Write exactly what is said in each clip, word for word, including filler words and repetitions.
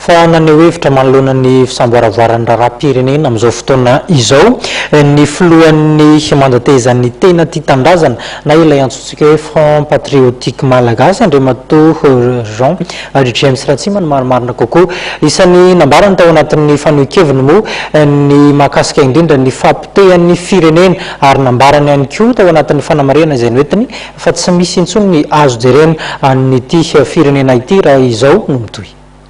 fa naneho hevitra manoloana ny fisamboaravoaran'ny raharaham-pirenena amin'izao fotoana izao ny filohan'ny mandatezan'ny tena tia tandrazana na ilay antsointsika hoe Front Patriotique Malagasy Andriamatoa Jean James Ratsima ny marimarina kokoa isan'ny nambarany tao anatin'ny fanoekeviny moa ny mahakasika indrindra ny fampitehan'ny firenena ary nambarany ihany koa tao anatin'ny fanamarihana izay noetiny fa tsy misy intsony ny azo jerena an'ity firenena ity raha izao no mitohy.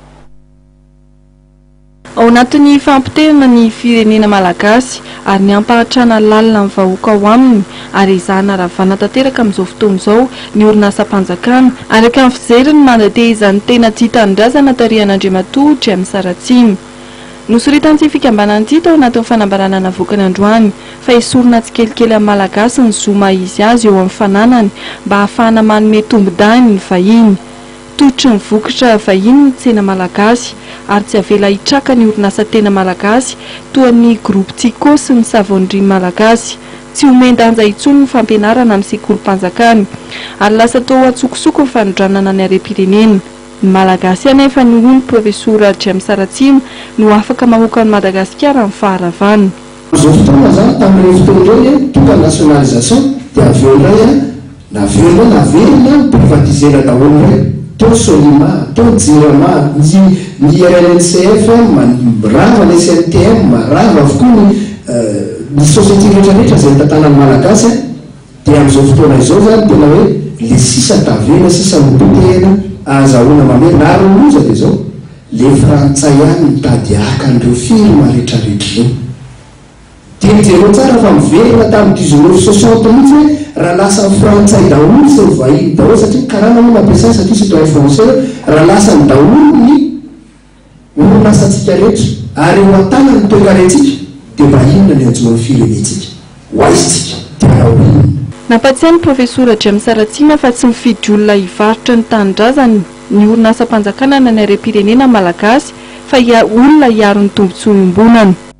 Ao anatin'ny fampitehana ny firenena malagasy ary ny ampahatrana lalina amin'ny vahoaka ao aminy ary izahana ravana tanteraka amin'izao fotoana izao ny orinasam-panjakana araka amin'ny fijeriny mandatezan'ny tena tia tanindrazana tarihan'Andriamatoa James Ratsima. Nosoritan'ny fikambanan'ity tao anatin'ny fanambarana navokany androany fa esorina tsikelikely amin'ny malagasy ny zoma izy azy eo amin'ny fananany mba ahafahana manome tombon-dainy ny vahiny. Totry ny vokatra vahiny ny tsena malagasy ary tsy avela hitraka ny orinasa tena malagasy toa ny groupe Tsiko sy ny Savonnerie malagasy. Tsy homendanja intsony ny fampianarana amin'ny sekolim-panjakana ary lasa tao atsokosoko ny fanondranana ny harem-pirenena. Ny malagasy anefa ny hoy ny profesora James Ratsima no afaka mahoaka ny Madagasikara amin'ny faharavana. Izao fotoana zany tamin'ireny fotoana ireny tonga nationalisation dia aveo indray navelona navelona privatisera daholo ireny. Tao Solima, tao Jirama, ny R N C F, rava ny S N T M, rava avokoa ny ny société rehetrarehetra izay tantanan'ny malagasy dia amin'izao fotoana izao zany tena hoe le sisa tavela sisa mipotehana azahoana mamena na ronoza dia zao le frantsay ihany mitady aka an'ireo firma rehetrarehetra ireo. Dia mijereo tsara fa mivelona tamin'ny dix-neuf soixante mihitsy hoe raha lasa frantsay daholo sy vahiny daholo satria karana moa mampiasana satria citoyen français raha lasa ny daholo ny orinasantsika rehetra ary eo an-tana ny toe-karentsika dia mba inona ny anjoan'ny firenentsika ho aizitsika dia raha nampatsiany profesora James Ratsima fa tsy mifidy olona hivarotra ny tanindrazany ny orinasam-panjakana na ny harem-pirenena malagasy fa olona hiaro ny tombontsoa iombonana.